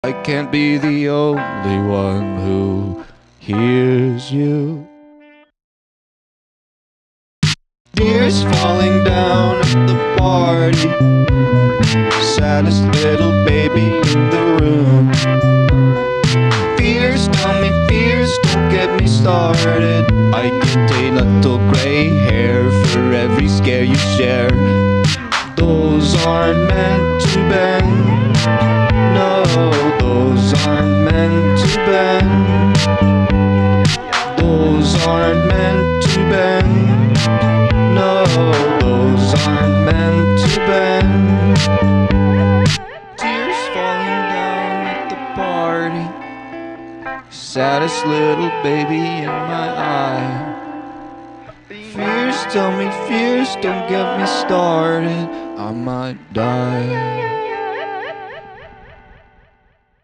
I can't be the only one who hears you. Tears falling down at the party, saddest little baby in the room. Fears, tell me fears, don't get me started. I get a little gray hair for every scare you share. Those aren't meant to bend. No, those aren't meant to bend. Those aren't meant to bend. No, those aren't meant to bend. Tears falling down at the party, saddest little baby in my eye. Fears, tell me fears, don't get me started, I might die.